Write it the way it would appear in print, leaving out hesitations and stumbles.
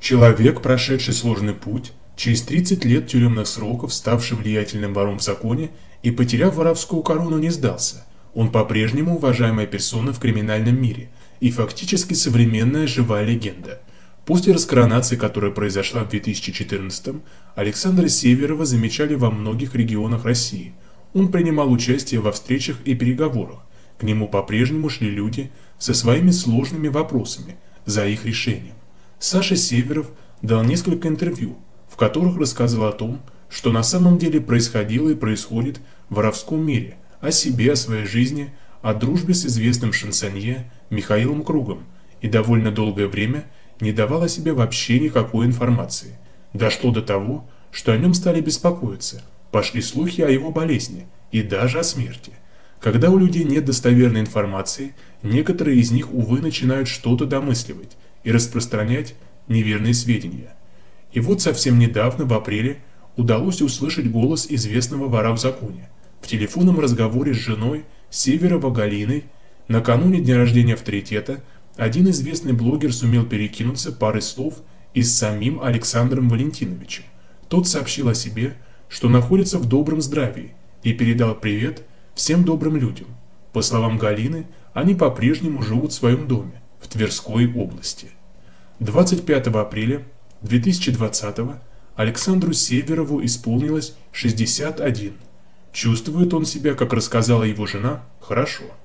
Человек, прошедший сложный путь, через 30 лет тюремных сроков, ставший влиятельным вором в законе и потеряв воровскую корону, не сдался. Он по-прежнему уважаемая персона в криминальном мире и фактически современная живая легенда. После раскоронации, которая произошла в 2014-м, Александра Северова замечали во многих регионах России. Он принимал участие во встречах и переговорах. К нему по-прежнему шли люди со своими сложными вопросами за их решением. Саша Северов дал несколько интервью, в которых рассказал о том, что на самом деле происходило и происходит в воровском мире, о себе, о своей жизни, о дружбе с известным шансонье Михаилом Кругом, и довольно долгое время не давал о себе вообще никакой информации. Дошло до того, что о нем стали беспокоиться, пошли слухи о его болезни и даже о смерти. Когда у людей нет достоверной информации, некоторые из них, увы, начинают что-то домысливать и распространять неверные сведения. И вот совсем недавно, в апреле, удалось услышать голос известного вора в законе. В телефонном разговоре с женой Северова Галиной накануне дня рождения авторитета один известный блогер сумел перекинуться парой слов и с самим Александром Валентиновичем. Тот сообщил о себе, что находится в добром здравии, и передал привет всем добрым людям. По словам Галины, они по-прежнему живут в своем доме в Тверской области. 25 апреля 2020 Александру Северову исполнилось 61. Чувствует он себя, как рассказала его жена, хорошо.